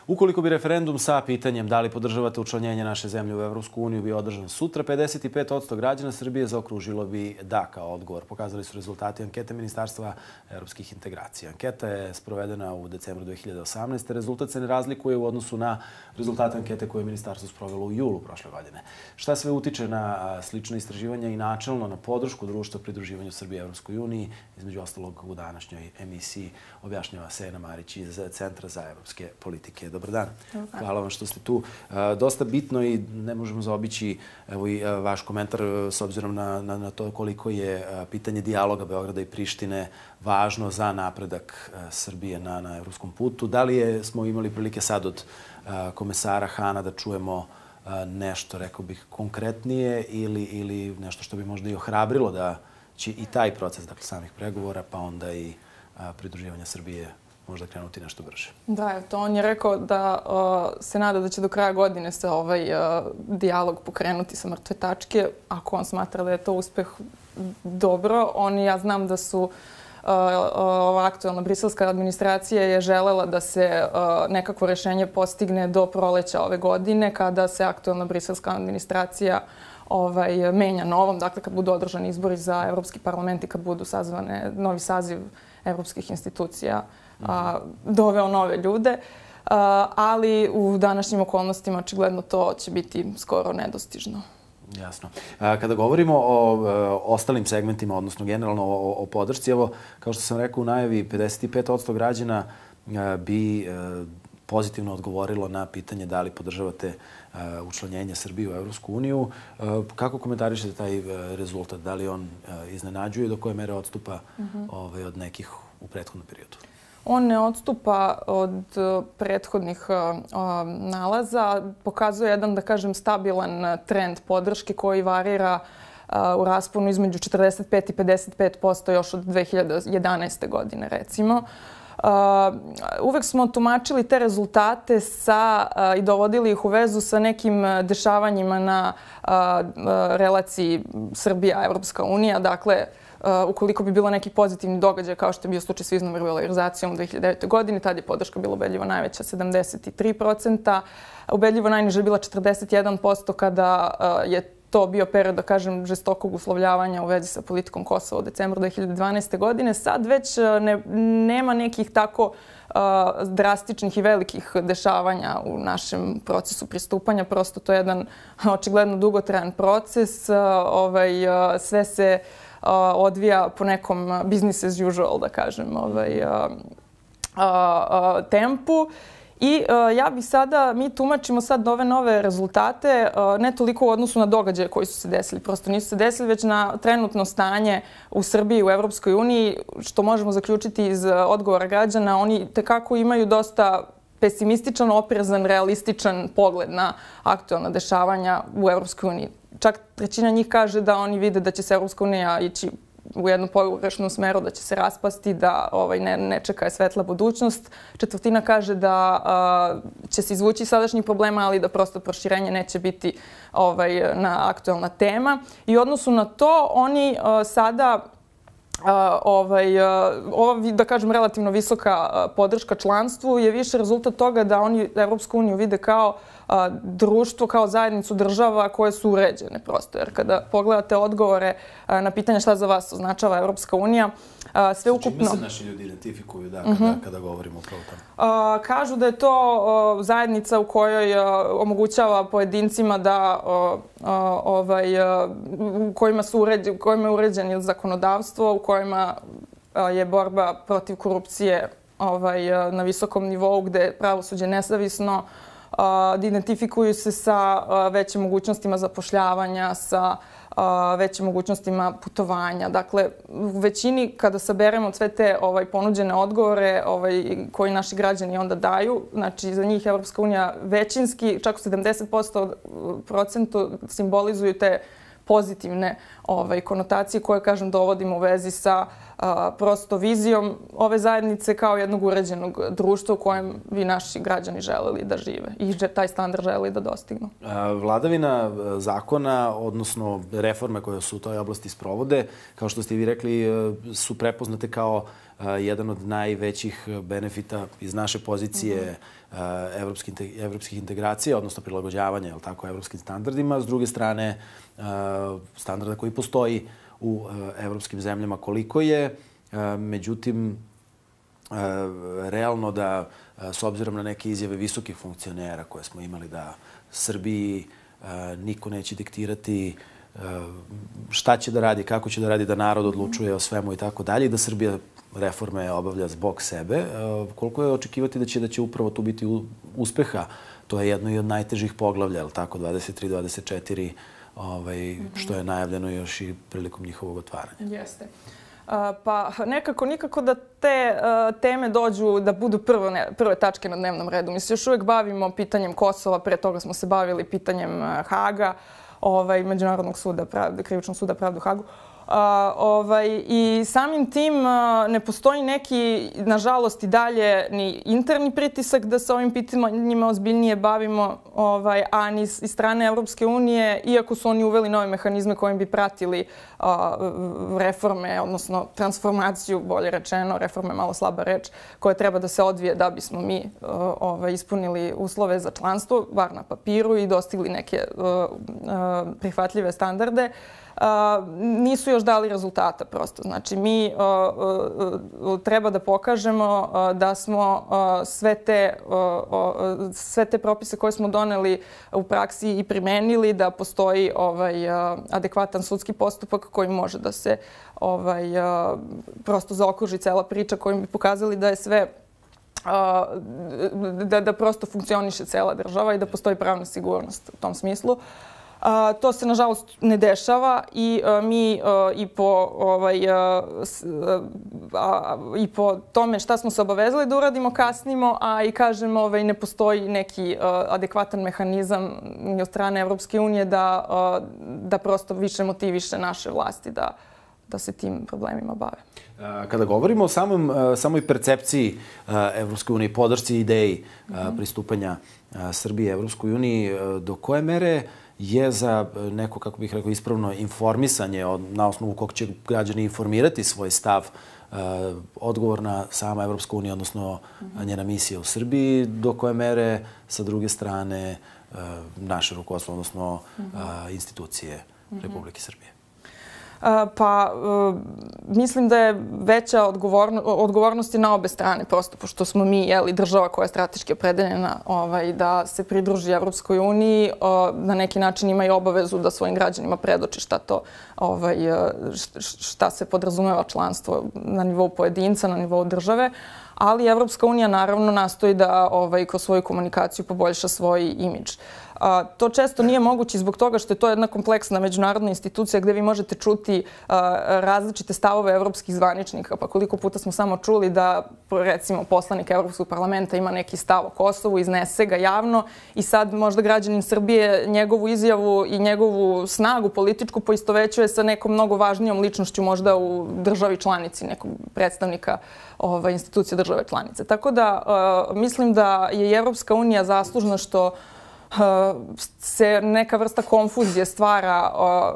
Ukoliko bi referendum sa pitanjem da li podržavate učlanjenje naše zemlje u Evropsku uniju bio održan sutra, 55% građana Srbije zaokružilo bi da kao odgovor. Pokazali su rezultati ankete Ministarstva evropskih integracija. Anketa je sprovedena u decembru 2018. Rezultat se ne razlikuje u odnosu na rezultate ankete koje je Ministarstvo sprovelo u julu prošle godine. Šta sve utiče na slično istraživanja i načelno na podršku društva pridruživanju Srbije Evropskoj uniji, između ostalog u današnjoj emisiji objašnjava Sena Marić iz Centra za evropske politike. Dobar dan. Hvala vam što ste tu. Dosta bitno i ne možemo zaobići evo i vaš komentar s obzirom na to koliko je pitanje dijaloga Beograda i Prištine važno za napredak Srbije na evropskom putu. Da li smo imali prilike sad od komesara Hana da čujemo nešto, rekao bih, konkretnije ili nešto što bi možda i ohrabrilo da će i taj proces, dakle, samih pregovora, pa onda i pridruživanja Srbije možda krenuti nešto brže. Da, to on je rekao da se nada da će do kraja godine se ovaj dijalog pokrenuti sa mrtve tačke. Ako on smatra da je to uspeh, dobro. Ja znam da su ova aktuelna briselska administracija je želela da se nekakvo rješenje postigne do proleća ove godine, kada se aktuelna briselska administracija menja novom, dakle kad budu održani izbori za Evropski parlament i kad budu sazvane novi saziv evropskih institucija, doveo nove ljude, ali u današnjim okolnostima očigledno to će biti skoro nedostižno. Jasno. Kada govorimo o ostalim segmentima, odnosno generalno o podršci, evo, kao što sam rekao u najavi, 55% građana bi pozitivno odgovorilo na pitanje da li podržavate učlanjenje Srbije u Evropsku uniju. Kako komentarišete taj rezultat? Da li on iznenađuje, do koje mere odstupa od nekih u prethodnom periodu? On ne odstupa od prethodnih nalaza. Pokazuje jedan, da kažem, stabilan trend podrške koji varira u rasponu između 45 i 55% još od 2011. godine, recimo. Uvek smo tumačili te rezultate i dovodili ih u vezu sa nekim dešavanjima na relaciji Srbija-Evropska unija. Dakle, ukoliko bi bilo neki pozitivni događaj, kao što je bio slučaj s viznom liberalizacijom u 2009. godini, tad je podrška bila ubedljivo najveća, 73%. Ubedljivo najniža je bila 41% kada je to bio period, da kažem, žestokog uslovljavanja u vezi sa politikom Kosova u decembru 2012. godine. Sad već nema nekih tako drastičnih i velikih dešavanja u našem procesu pristupanja. Prosto to je jedan očigledno dugotrajan proces. Sve se odvija po nekom business as usual, da kažem, tempu. I mi tumačimo sad ove nove rezultate ne toliko u odnosu na događaje koji su se desili. Prosto nisu se desili, već na trenutno stanje u Srbiji i u Evropskoj uniji, što možemo zaključiti iz odgovora građana. Oni tekako imaju dosta pesimističan, oprezan, realističan pogled na aktuelna dešavanja u Evropskoj uniji. Čak trećina njih kaže da oni vide da će se Evropska unija ići u jednu pogrešnu smeru, da će se raspasti, da ne čeka je svetla budućnost. Četvrtina kaže da će se izvući sadašnjih problema, ali da prosto proširenje neće biti na aktuelna tema. I u odnosu na to, oni sada da kažem, relativno visoka podrška članstvu je više rezultat toga da oni Evropsku uniju vide kao društvo, kao zajednicu država koje su uređene prosto. Jer kada pogledate odgovore na pitanje šta za vas označava Evropska unija, sve ukupno... Čime se naši ljudi identifikuju kada govorimo upravo tamo? Kažu da je to zajednica u kojoj omogućava pojedincima da u kojima je uređeno zakonodavstvo, u kojima je borba protiv korupcije na visokom nivou, gde je pravosuđe nezavisno, identifikuju se sa većim mogućnostima zapošljavanja, sa većim mogućnostima putovanja. Dakle, u većini, kada saberemo sve te ponuđene odgovore koji naši građani onda daju, znači za njih Evropska unija većinski, čak u 70% simbolizuju te pozitivne konotacije koje, kažem, dovodimo u vezi sa prosto vizijom ove zajednice kao jednog uređenog društva u kojem vi naši građani želeli da žive i taj standard želeli da dostignu. Vladavina zakona, odnosno reforme koje su u toj oblasti sprovode, kao što ste vi rekli, su prepoznate kao jedan od najvećih benefita iz naše pozicije evropskih integracija, odnosno prilagođavanja evropskim standardima. S druge strane, standarda koji postoji u evropskim zemljama koliko je. Međutim, realno da, s obzirom na neke izjave visokih funkcionera koje smo imali, da Srbiji niko neće diktirati šta će da radi, kako će da radi, da narod odlučuje o svemu i tako dalje, i da Srbija reforme obavlja zbog sebe. Koliko je očekivati da će upravo tu biti uspeha? To je jedno i od najtežih poglavlja, je li tako, 23, 24, što je najavljeno još i prilikom njihovog otvaranja. Jeste. Pa nikako da te teme dođu da budu prve tačke na dnevnom redu. Mi se još uvijek bavimo pitanjem Kosova, pre toga smo se bavili pitanjem Haga, Međunarodnog suda, krivičnog suda pravde u Hagu. I samim tim ne postoji neki, nažalost, i dalje ni interni pritisak da se ovim pitanjima ozbiljnije bavimo, a ni iz strane Evropske unije, iako su oni uveli nove mehanizme kojim bi pratili reforme, odnosno transformaciju, bolje rečeno, reforme malo slaba reč, koja treba da se odvije da bismo mi ispunili uslove za članstvo, bar na papiru, i dostigli neke prihvatljive standarde. Nisu još dali rezultata prosto. Znači, mi treba da pokažemo da smo sve te propise koje smo doneli u praksi i primenili, da postoji adekvatan sudski postupak koji može da se prosto zaokruži cela priča, kojim bi pokazali da je sve da prosto funkcioniše cela država i da postoji pravna sigurnost u tom smislu. To se, nažalost, ne dešava i mi i po tome šta smo se obavezali da uradimo kasnimo, a i kažemo ne postoji neki adekvatan mehanizam od strane Evropske unije da prosto više motiviše naše vlasti da se tim problemima bave. Kada govorimo o samoj percepciji Evropske unije, podršci ideji pristupanja Srbije Evropskoj uniji, do koje mere je za neko, kako bih rekao, ispravno informisanje na osnovu kog će građani informirati svoj stav odgovorna sama Evropska unija, odnosno njena misija u Srbiji, do koje mere sa druge strane naše rukovodstvo, odnosno institucije Republike Srbije? Pa, mislim da je veća odgovornost na obe strane, prosto pošto smo mi država koja je strateški opredeljena da se pridruži Evropskoj uniji, na neki način ima i obavezu da svojim građanima predoči šta se podrazumeva članstvo na nivou pojedinca, na nivou države, ali Evropska unija naravno nastoji da kroz svoju komunikaciju poboljša svoj imidž. To često nije moguće zbog toga što je to jedna kompleksna međunarodna institucija gde vi možete čuti različite stavove evropskih zvaničnika. Pa koliko puta smo samo čuli da, recimo, poslanik Evropskog parlamenta ima neki stav o Kosovu, iznese ga javno i sad možda građanin Srbije njegovu izjavu i njegovu snagu političku poistovećuje sa nekom mnogo važnijom ličnošću možda u državi članici, nekog predstavnika institucije države članice. Tako da mislim da je i Evropska unija zaslužna što se neka vrsta konfuzije stvara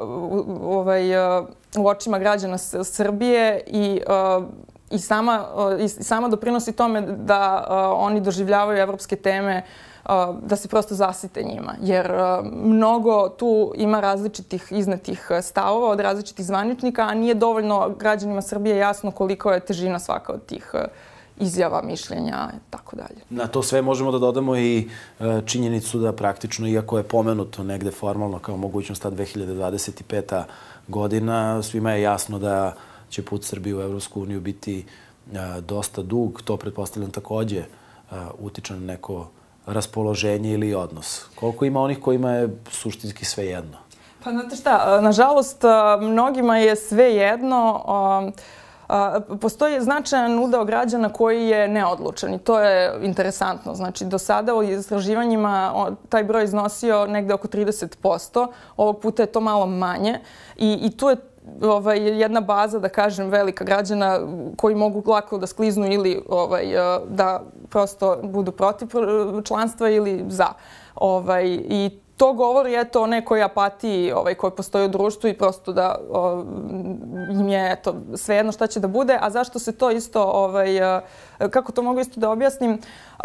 u očima građana Srbije i sama doprinosi tome da oni doživljavaju evropske teme, da se prosto zasite njima. Jer mnogo tu ima različitih iznetih stavova od različitih zvaničnika, a nije dovoljno građanima Srbije jasno koliko je težina svaka od tih izjava, mišljenja i tako dalje. Na to sve možemo da dodamo i činjenicu da praktično, iako je pomenuto negde formalno kao mogućnost ta 2025. godina, svima je jasno da će put Srbije u Evropsku uniju biti dosta dug. To, pretpostavljam, takođe utiče na neko raspoloženje ili odnos. Koliko ima onih kojima je suštinski sve jedno? Pa znate šta, nažalost, mnogima je sve jedno. Postoji značajan udeo građana koji je neodlučan i to je interesantno. Znači, do sada u istraživanjima taj broj iznosio negde oko 30%. Ovog puta je to malo manje i tu je jedna baza, da kažem, velika građana koji mogu lako da skliznu ili da prosto budu protiv članstva ili za. I to govori o nekoj apatiji koja postoji u društvu i prosto da im je svejedno šta će da bude. A zašto se to isto, kako to mogu isto da objasnim,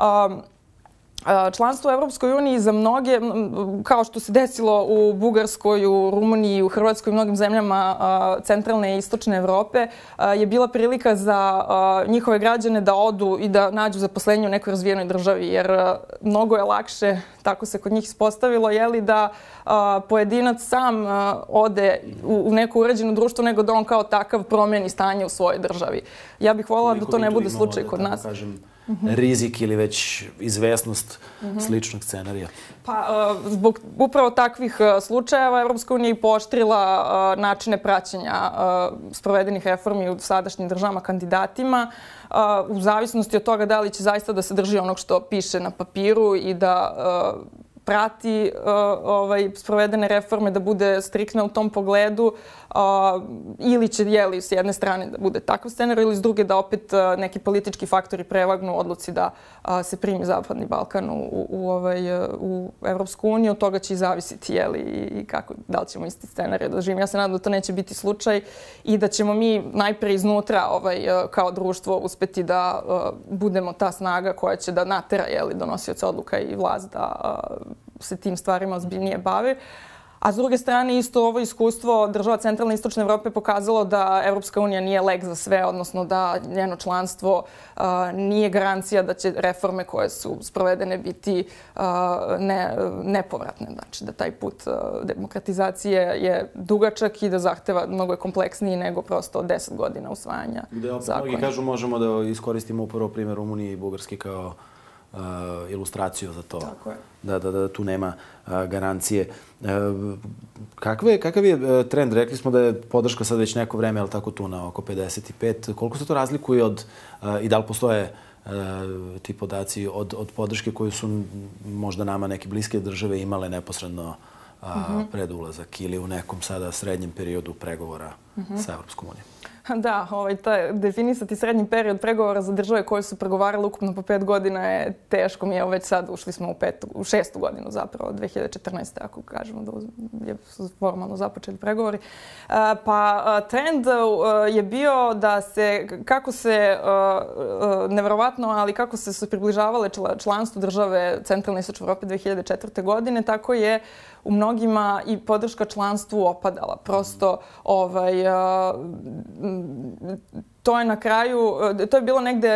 članstvo u Evropskoj uniji za mnoge, kao što se desilo u Bugarskoj, u Rumuniji, u Hrvatskoj i mnogim zemljama centralne i istočne Evrope, je bila prilika za njihove građane da odu i da nađu zaposlenje u nekoj razvijenoj državi. Jer mnogo je lakše, tako se kod njih ispostavilo, da pojedinac sam ode u neko uređeno društvo nego da on kao takav promeni stanje u svojoj držravi. Ja bih voljela da to ne bude slučaj kod nas. Rizik ili već izvesnost sličnog scenarija? Pa, zbog upravo takvih slučajeva Evropska unija je pooštrila načine praćenja sprovedenih reformi u sadašnjim državama kandidatima u zavisnosti od toga da li će zaista da se drži onog što piše na papiru i da prati sprovedene reforme, da bude striktna u tom pogledu ili će, s jedne strane da bude takav scenario ili s druge da opet neki politički faktori prevagnu u odluci da se primi Zapadni Balkan u Evropsku uniju. Od toga će i zavisiti i da li ćemo isti scenarij da živimo. Ja se nadam da to neće biti slučaj i da ćemo mi najpre iznutra kao društvo uspeti da budemo ta snaga koja će da natera donosioce odluka i vlast da se tim stvarima ozbiljnije bave. A s druge strane, isto ovo iskustvo država centralne i istočne Evrope pokazalo da Evropska unija nije lek za sve, odnosno da njeno članstvo nije garancija da će reforme koje su sprovedene biti nepovratne. Znači da taj put demokratizacije je dugačak i da zahteva mnogo je kompleksniji nego prosto 10 godina usvajanja zakona. Mnogi kažu možemo da iskoristimo upravo primjer Rumunije i Bugarske kao ilustraciju za to. Tako je. Da tu nema garancije. Kakav je trend? Rekli smo da je podrška sad već neko vreme, ali tako tu na oko 55. Koliko se to razlikuje i da li postoje ti podaci od podrške koju su možda nama neke bliske države imale neposredno pred ulazak ili u nekom sada srednjem periodu pregovora sa Evropskom unijom? Da, definisati srednji period pregovora za države koje su pregovarale ukupno po 5 godina je teško. Mi već sad ušli smo u 6. godinu zapravo, 2014. ako kažemo da su formalno započeli pregovori. Pa trend je bio da se, neverovatno, ali kako se približavale članstvu države centralne i istočne Evrope 2004. godine, tako je u mnogima i podrška članstvu opadala. Prosto, to je na kraju, to je bilo negde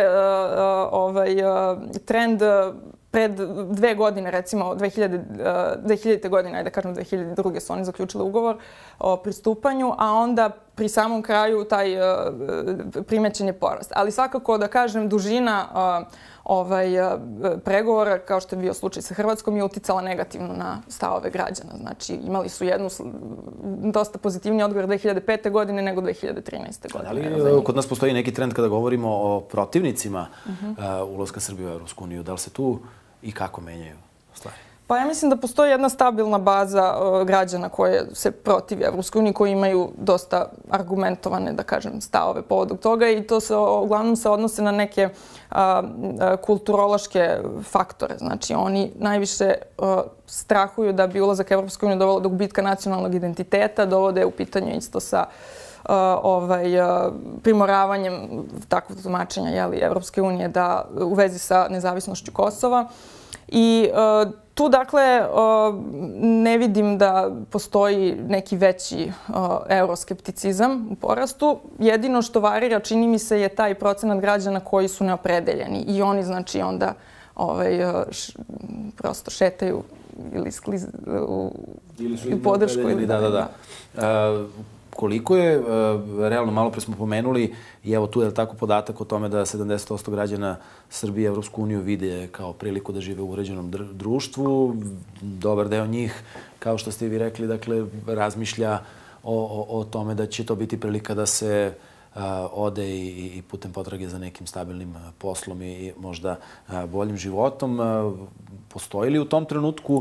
trend pred 2 godine, recimo 2000. godine, ajde da kažem 2002. su oni zaključili ugovor o pristupanju, a onda pri samom kraju taj primećen je porast. Ali svakako da kažem dužina pregovora, kao što je bio slučaj sa Hrvatskom, je uticala negativno na stavove građana. Znači, imali su dosta pozitivniji odgovor 2005. godine nego 2013. godine. Ali kod nas postoji neki trend kada govorimo o protivnicima ulaska Srbije u Evropsku uniju. Da li se tu i kako menjaju stvari? Pa ja mislim da postoji jedna stabilna baza građana koje se protive Evropskoj uniji, koji imaju dosta argumentovane, da kažem, stavove povodom toga i to se uglavnom se odnose na neke kulturološke faktore. Znači, oni najviše strahuju da bi ulazak Evropskoj uniji dovelo do gubitka nacionalnog identiteta, dovode u pitanje isto sa primoravanjem takvog tumačenja Evropske unije u vezi sa nezavisnošću Kosova. I tu, dakle, ne vidim da postoji neki veći euroskepticizam u porastu. Jedino što varira, čini mi se, je taj procenat građana koji su neopredeljeni. I oni, znači, onda prosto šetaju ili u podršku. Da. Koliko je, realno, malo pre smo pomenuli, i evo tu je tako podatak o tome da 70% građana Srbije i Evropsku uniju vide kao priliku da žive u uređenom društvu. Dobar deo njih, kao što ste vi rekli, dakle, razmišlja o tome da će to biti prilika da se ode i putem potrage za nekim stabilnim poslom i možda boljim životom. Postoji li u tom trenutku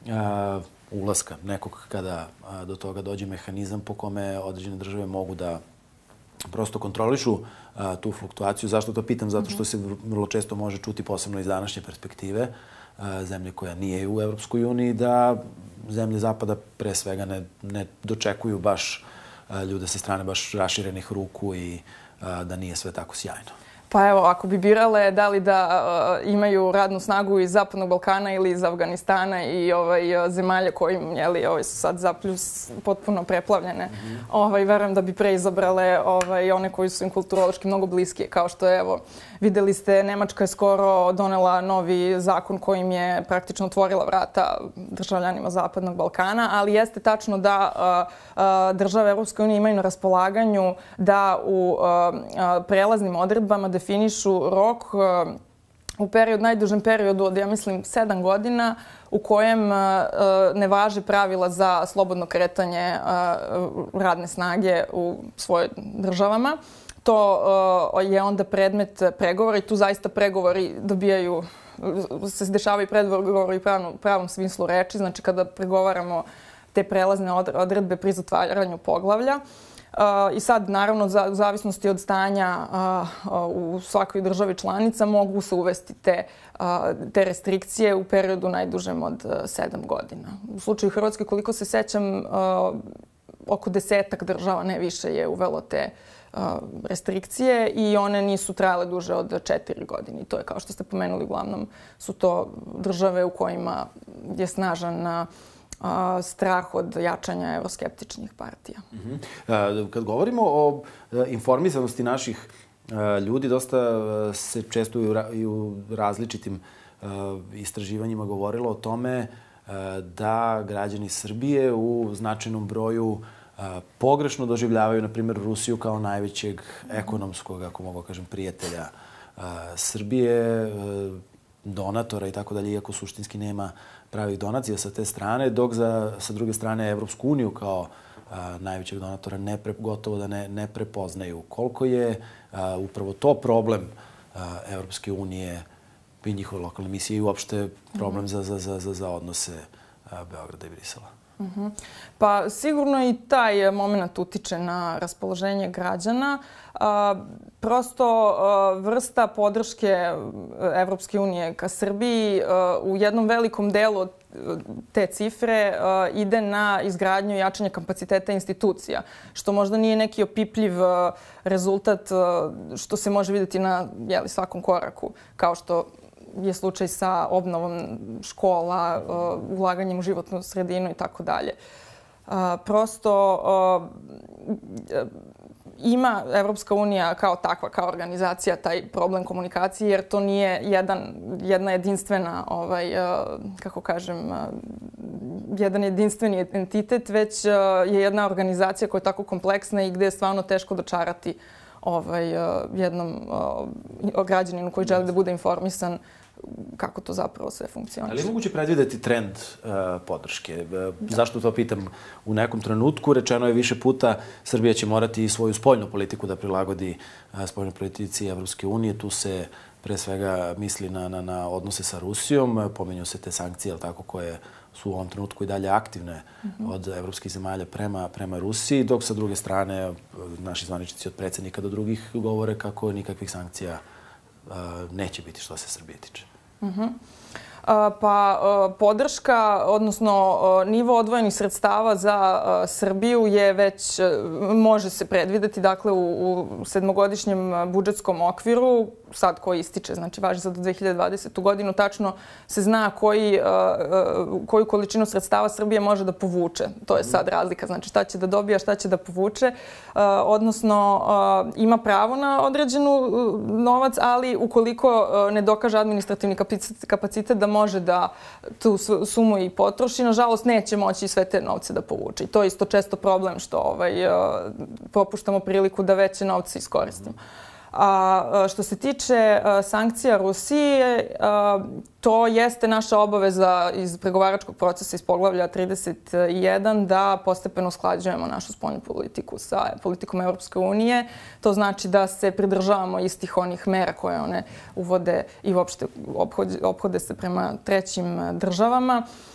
ulaska nekog kada do toga dođe mehanizam po kome određene države mogu da prosto kontrolišu tu fluktuaciju? Zašto to pitam? Zato što se vrlo često može čuti, posebno iz današnje perspektive, zemlje koja nije u Evropskoj uniji, da zemlje Zapada pre svega ne dočekuju baš ljude sa strane baš raširenih ruku i da nije sve tako sjajno. Pa evo, ako bi birale da li da imaju radnu snagu iz Zapadnog Balkana ili iz Afganistana i zemalja kojim su sad zapljus potpuno preplavljene, verujem da bi pre izabrale one koji su im kulturološki mnogo bliskije. Kao što je, evo, videli ste, Nemačka je skoro donela novi zakon kojim je praktično otvorila vrata državljanima Zapadnog Balkana, ali jeste tačno da države Evropske unije imaju na raspolaganju da u prelaznim odredbama definišu rok u najdužem periodu od, ja mislim, 7 godina u kojem ne važe pravila za slobodno kretanje radne snage u svojim državama. To je onda predmet pregovora i tu zaista pregovori se dešavaju pregovori u pravom smislu reči. Znači, kada pregovaramo te prelazne odredbe pri zatvaranju poglavlja. I sad, naravno, u zavisnosti od stanja u svakoj državi članica mogu se uvesti te restrikcije u periodu najdužem od 7 godina. U slučaju Hrvatske, koliko se sećam, oko 10-ak država, ne više, je uvelo te restrikcije i one nisu trajale duže od 4 godine. I to je, kao što ste pomenuli, uglavnom su to države u kojima je snažan strah od jačanja evroskeptičnih partija. Kad govorimo o informisanosti naših ljudi, dosta se često i u različitim istraživanjima govorilo o tome da građani Srbije u značajnom broju pogrešno doživljavaju, na primjer, Rusiju kao najvećeg ekonomskog, ako mogu kažem, prijatelja Srbije, donatora i tako dalje, iako suštinski nema pravih donacija sa te strane, dok sa druge strane Evropsku uniju kao najvećeg donatora gotovo da ne prepoznaju. Koliko je upravo to problem Evropske unije i njihove lokalne misije i uopšte problem za odnose Beograda i Brisela? Pa sigurno i taj moment utiče na raspoloženje građana. Prosto vrsta podrške Evropske unije ka Srbiji u jednom velikom delu te cifre ide na izgradnju i jačanje kapaciteta institucija, što možda nije neki opipljiv rezultat što se može vidjeti na svakom koraku, kao što je slučaj sa obnovom škola, ulaganjem u životnu sredinu i tako dalje. Prosto ima Evropska unija kao takva, kao organizacija, taj problem komunikacije, jer to nije jedna jedinstvena, kako kažem, jedan jedinstveni entitet, već je jedna organizacija koja je tako kompleksna i gde je stvarno teško dočarati jednom građaninu koji želi da bude informisan kako to zapravo sve funkcioniše. Ali je moguće predvideti trend podrške? Zašto to pitam? U nekom trenutku rečeno je više puta Srbija će morati svoju spoljnu politiku da prilagodi spoljnoj politici Evropske unije. Tu se pre svega misli na odnose sa Rusijom. Pominju se te sankcije, koje su u ovom trenutku i dalje aktivne od evropskih zemalja prema Rusiji, dok sa druge strane naši zvaničnici od predsjednika do drugih govore kako nikakvih sankcija neće biti što se Srbije tiče. Pa podrška, odnosno nivo odvojenih sredstava za Srbiju je već, može se predvideti, dakle u sedmogodišnjem budžetskom okviru, sad koji ističe, znači važi za do 2020. godinu, tačno se zna koju količinu sredstava Srbija može da povuče. To je sad razlika, znači šta će da dobija, šta će da povuče. Odnosno, ima pravo na određenu novac, ali ukoliko ne dokaže administrativni kapacitet da može da tu sumu i potroši, nažalost neće moći sve te novce da povuče. I to je isto često problem što propuštamo priliku da veće novce iskoristimo. A što se tiče sankcija Rusiji, to jeste naša obaveza iz pregovaračkog procesa iz poglavlja 31 da postepeno usklađujemo našu spoljnu politiku sa politikom Europske unije. To znači da se pridržavamo istih onih mera koje one uvode i uopšte ophode se prema trećim državama.